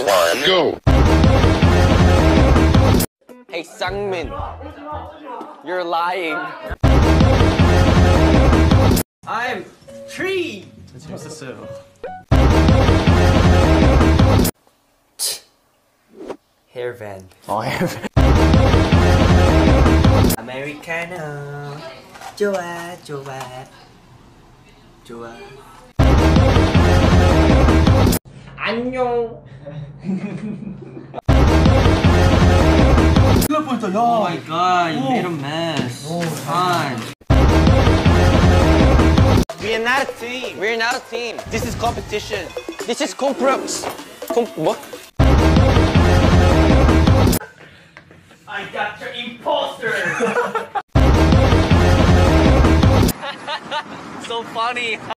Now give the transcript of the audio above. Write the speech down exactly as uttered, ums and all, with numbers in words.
one, go! Hey, Sangmin. You're lying. I'm three! Hairband. Oh, hairband. Americano. 좋아, 좋아. 좋아. 안녕. Oh my god, you made a mess. Oh, fine. We are not a team. We're not a team. This is competition. This is compro... Com what? I got your imposter! So funny.